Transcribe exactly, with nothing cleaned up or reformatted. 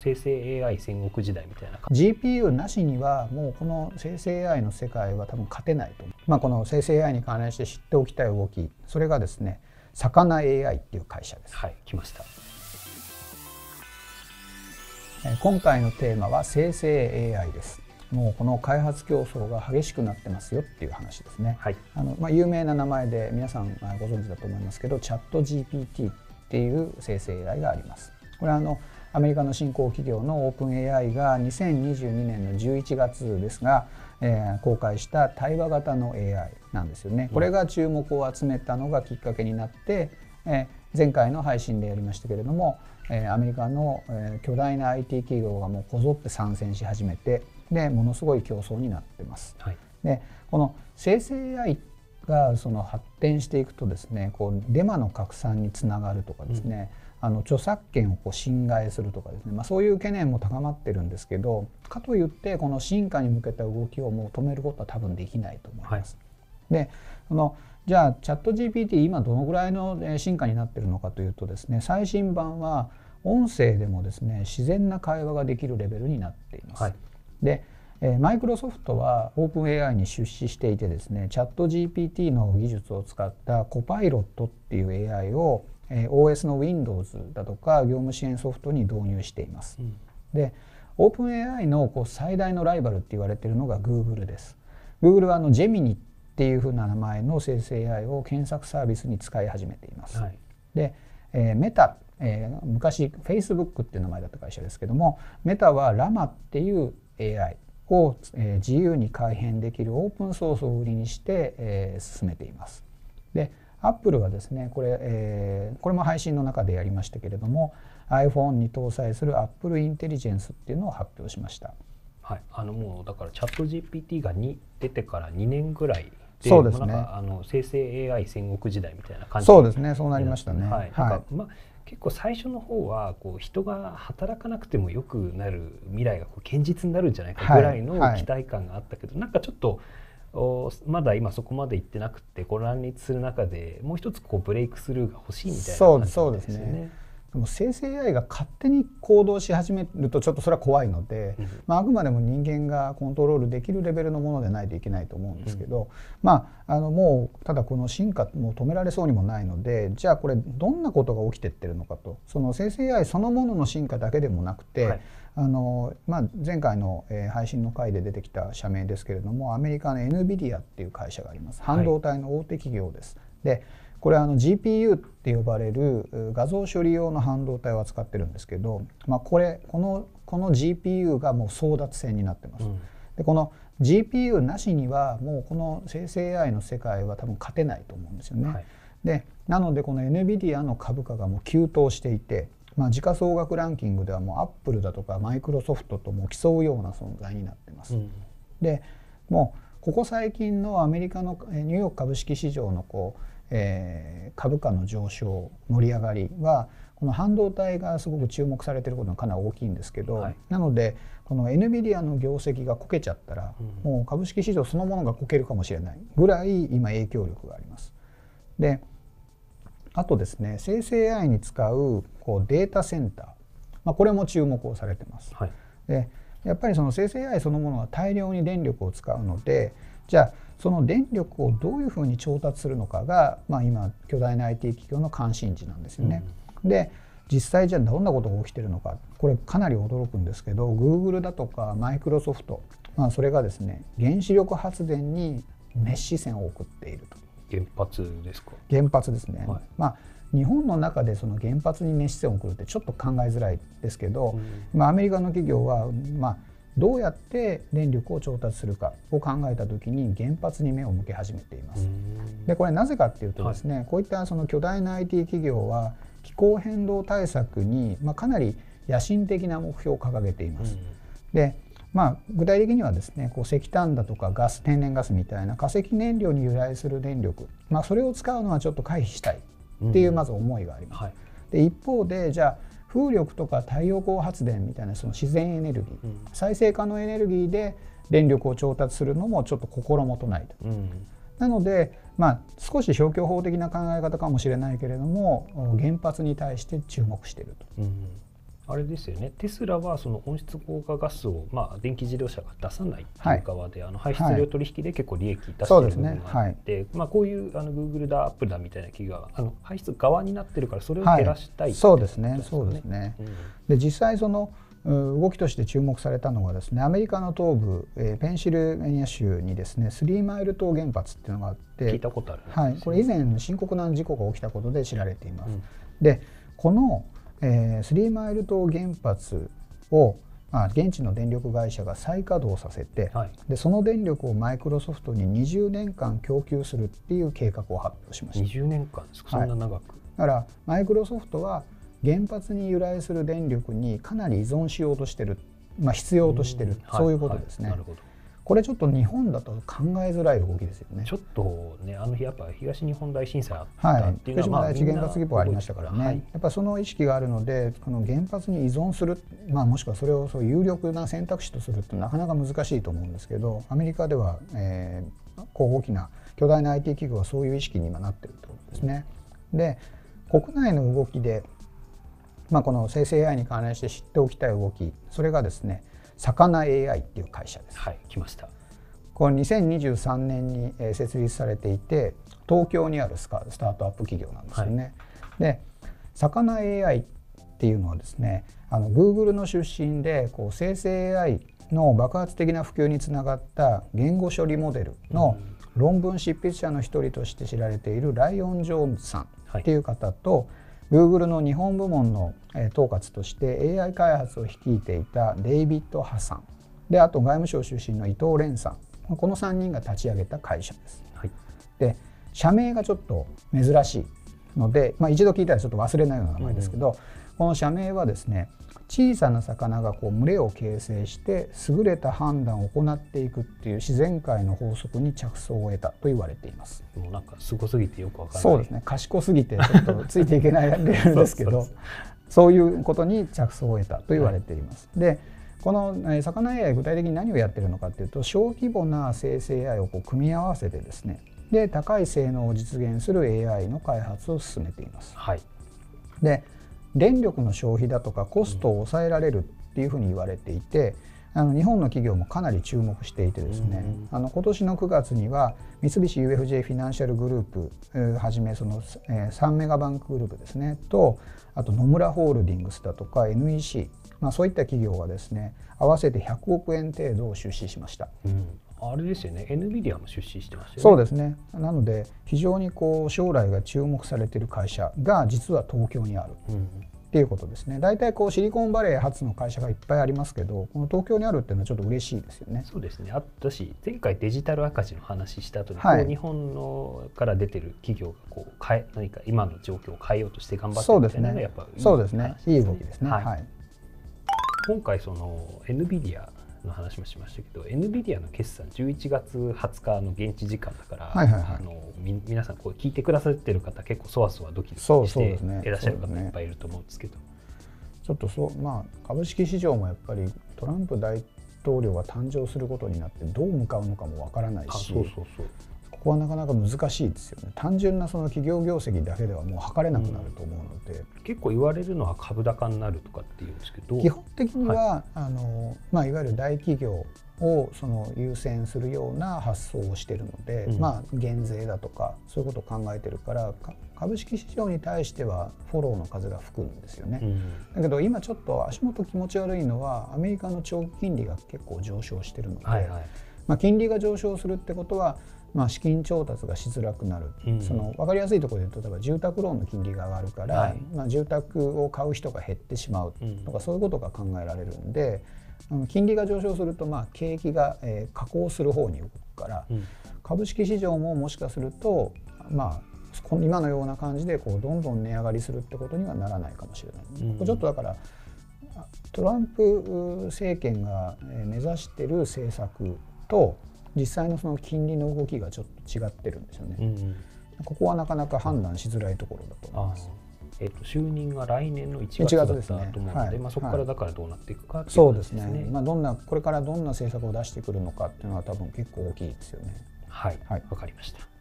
生成 エーアイ 戦国時代みたいな感じ。ジーピーユー なしにはもうこの生成 エーアイ の世界は多分勝てないと思う。まあ、この生成 エーアイ に関連して知っておきたい動き、それがですね、サカナ エーアイ っていう会社です。 はい、来ました。 今回のテーマは生成 エーアイ です。もうこの開発競争が激しくなってますよっていう話ですね。はい、あのまあ、有名な名前で皆さんご存知だと思いますけど、チャット ジーピーティー っていう生成 エーアイ があります。これはあのアメリカの新興企業のオープン エーアイ がにせんにじゅうにねんのじゅういちがつですが、えー、公開した対話型の エーアイ なんですよね。これが注目を集めたのがきっかけになって、えー、前回の配信でやりましたけれども、えー、アメリカの、えー、巨大な アイティー 企業がもうこぞって参戦し始めて、でものすごい競争になってます。はい、でこの生成 エーアイ がその発展していくとですね、こうデマの拡散につながるとかですね、うん、あの著作権をこう侵害するとかですね、まあ、そういう懸念も高まってるんですけど、かといってこの進化に向けた動きをもう止めることは多分できないと思います。はい、でそのじゃあチャット ジーピーティー 今どのぐらいの進化になっているのかというとですね、最新版は音声でもですね自然な会話ができるレベルになっています。はい、でマイクロソフトはオープン エーアイ に出資していてですね、チャット ジーピーティー の技術を使ったコパイロットっていう エーアイ を オーエス の Windows だとか業務支援ソフトに導入しています。うん、でオープン エーアイ のこう最大のライバルって言われているのが Google です。Google はあの Gemini っていうふうな名前の生成 エーアイ を検索サービスに使い始めています。はい、で、えー、メタ、えー、昔 Facebook っていう名前だった会社ですけども、メタは ラマ っていう エーアイを自由に改変できるオープンソースを売りにして、えー、進めています。で、アップルはですね、これ、えー、これも配信の中でやりましたけれども、iPhone に搭載する Apple Intelligence っていうのを発表しました。 はい、あのもうだからチャット ジーピーティー がに出てからにねんぐらいで、 そうですね。 なんかあの生成 エーアイ 戦国時代みたいな感じ。 そうですね、そうなりましたね。はい、 なんかまあ結構最初の方はこう人が働かなくてもよくなる未来がこう現実になるんじゃないかぐらいの期待感があったけど、はいはい、なんかちょっとまだ今そこまでいってなくて、こう乱立する中でもう一つこうブレイクスルーが欲しいみたいな感じですよね。 そうですね。でも生成 エーアイ が勝手に行動し始めるとちょっとそれは怖いので、うん、まあ、あくまでも人間がコントロールできるレベルのものでないといけないと思うんですけど、うん、まあ、あのもうただこの進化も止められそうにもないので、じゃあこれどんなことが起きてってるのかと、その生成 エーアイ そのものの進化だけでもなくて、はい、あのまあ、前回の、えー、配信の回で出てきた社名ですけれども、アメリカの エヌビディア っていう会社があります。半導体の大手企業です。はい、でこれはあの ジーピーユー って呼ばれる画像処理用の半導体を扱ってるんですけど、まあ、これこのこの ジーピーユー がもう争奪戦になってます。うん、でこの ジーピーユー なしにはもうこの生成 エーアイ の世界は多分勝てないと思うんですよね。はい、でなのでこの エヌビディア の株価がもう急騰していて、まあ、時価総額ランキングではもうアップルだとかマイクロソフトとも競うような存在になってます。うん、でもうここ最近のアメリカのニューヨーク株式市場のこうえー、株価の上昇盛り上がりはこの半導体がすごく注目されていることがかなり大きいんですけど、はい、なのでこの エヌビディア の業績がこけちゃったら、うん、もう株式市場そのものがこけるかもしれないぐらい今影響力があります。であとですね、生成 エーアイ に使うこうデータセンター、まあ、これも注目をされてます。はい、でやっぱりその生成 エーアイ そのものは大量に電力を使うので、じゃあその電力をどういうふうに調達するのかが、まあ、今巨大な アイティー 企業の関心事なんですよね。うん、で実際じゃあどんなことが起きてるのか、これかなり驚くんですけど、 Google だとかマイクロソフト、まあ、それがですね原子力発電に熱視線を送っていると。 原発ですか？ 原発ですね。はい、まあ日本の中でその原発に熱視線を送るってちょっと考えづらいですけど、うん、まあ、アメリカの企業は、まあどうやって電力を調達するかを考えたときに原発に目を向け始めています。でこれなぜかっていうとですね、はい、こういったその巨大な アイティー 企業は気候変動対策に、まあ、かなり野心的な目標を掲げています。でまあ、具体的にはですね、こう石炭だとかガス、天然ガスみたいな化石燃料に由来する電力、まあ、それを使うのはちょっと回避したいっていうまず思いがあります。はい、で一方でじゃあ風力とか太陽光発電みたいなその自然エネルギー、うん、再生可能エネルギーで電力を調達するのもちょっと心もとないと。うん、なので、まあ、少し消去法的な考え方かもしれないけれども原発に対して注目していると。うん、 あれですよね、テスラはその温室効果ガスを、まあ、電気自動車が出さないっていう側で、はい、あの排出量取引で結構利益出している部分があって、はい、まあ、こういうあの Google だ Apple だみたいな企業はあの排出側になってるからそれを減らしたい、 はい、そうですね、そうですね、うん、で実際その動きとして注目されたのはですね、アメリカの東部、えー、ペンシルベニア州にですねスリーマイル島原発っていうのがあって、 聞いたことある、ね、 はい、これ以前深刻な事故が起きたことで知られています、うん、でこの、えー、スリーマイル島原発を、まあ、現地の電力会社が再稼働させて、はい、でその電力をマイクロソフトににじゅうねんかん供給するっていう計画を発表しました。 にじゅうねんかんですか、そんな長く、はい、 だからマイクロソフトは原発に由来する電力にかなり依存しようとしてる、まあ、必要としてる、そういうことですね、はいはい、なるほど。これちょっと日本だと考えづらい動きですよね。 ちょっとね、あの日やっぱ東日本大震災あったっていうのは、 はい、東日本第一原発事故ありましたからね、はい、やっぱその意識があるので、この原発に依存する、まあ、もしくはそれをそう有力な選択肢とするってなかなか難しいと思うんですけど、アメリカでは、えー、こう大きな巨大な アイティー 企業はそういう意識に今なってるってことですね。で、国内の動きで、まあ、この生成 エーアイ に関連して知っておきたい動き、それがですね、サカナ エーアイ っていう会社です。 はい、来ました。 これにせんにじゅうさんねんに設立されていて、東京にあるスタートアップ企業なんですよね。はい、で、サカナ エーアイ っていうのはですね、あの Google の出身でこう生成 エーアイ の爆発的な普及につながった言語処理モデルの論文執筆者の一人として知られているライオン・ジョーンズさんっていう方と、はい、Google の日本部門の統括として エーアイ 開発を率いていたデイビッド・ハさんで、あと外務省出身の伊藤蓮さん、このさんにんが立ち上げた会社です。はい、で、社名がちょっと珍しいので、まあ、一度聞いたらちょっと忘れないような名前ですけど、うん、この社名はですね、小さな魚がこう群れを形成して優れた判断を行っていくっていう自然界の法則に着想を得たと言われています。 もうなんかすごすぎてよくわからない。 そうですね、賢すぎてちょっとついていけないレベルですけどそうそうそう、そういうことに着想を得たと言われています。はい、で、このサカナ エーアイ 具体的に何をやっているのかというと、小規模な生成 エーアイ をこう組み合わせてですね、で高い性能を実現する エーアイ の開発を進めています。はい、で、電力の消費だとかコストを抑えられるっていうふうに言われていて、あの日本の企業もかなり注目していてですね、あの今年のくがつには三菱 ユーエフジェー フィナンシャルグループはじめそのさんメガバンクグループですねと、あと野村ホールディングスだとか エヌイーシー、まあ、そういった企業がですね合わせてひゃくおくえん程度を出資しました。うん、 あれですよね、エヌビディアも出資してましたよね。 そうですね。なので非常にこう将来が注目されている会社が実は東京にある。うん、っていうことですね。大体こうシリコンバレー発の会社がいっぱいありますけど、この東京にあるっていうのはちょっと嬉しいですよね。 そうですね。あったし、前回デジタル赤字の話した後に、はい、こう日本のから出てる企業がこう変え何か今の状況を変えようとして頑張ってるみたいなのがやっぱいい話ですね。 そうですね。いい動きですね。はい。はい、 今回その エヌビディアの話もしましたけど、 エヌビディアの決算じゅういちがつはつかの現地時間だから、はいはいはい、あのみ皆さんこう聞いてくださってる方結構そわそわドキドキしていらっしゃる方いっぱいいると思うんですけど、 ちょっとそう、まあ、株式市場もやっぱりトランプ大統領が誕生することになってどう向かうのかもわからないし、そうそうそう、ここはなかなか難しいですよね。単純なその企業業績だけではもう測れなくなると思うので、 うん、結構言われるのは株高になるとかっていうんですけど、 基本的には、はい、あのまあ、いわゆる大企業をその優先するような発想をしているので、うん、まあ、減税だとかそういうことを考えてるから、株式市場に対してはフォローの風が吹くんですよね。うん、だけど今ちょっと足元気持ち悪いのはアメリカの長期金利が結構上昇してるので、はいはい、まあ、金利が上昇するってことは、まあ、資金調達がしづらくなる、うん、その分かりやすいところで言うと、例えば住宅ローンの金利が上がるから、はい、まあ、住宅を買う人が減ってしまうとか、うん、そういうことが考えられるんで、あの金利が上昇すると、まあ、景気が、えー、下降する方に動くから、うん、株式市場ももしかすると、まあ、今のような感じでこうどんどん値上がりするってことにはならないかもしれない、うん、ちょっとだからトランプ政権が目指している政策と実際のその金利の動きがちょっと違ってるんですよね。うん、ここはなかなか判断しづらいところだと思います。 えー、と就任が来年のいちがつだったと思うので、はい、まあ、そこからだからどうなっていくかっていう感じですね。そうですね。まあ、どんなこれからどんな政策を出してくるのかっていうのは多分結構大きいですよね。 はい、わ、はい、かりました。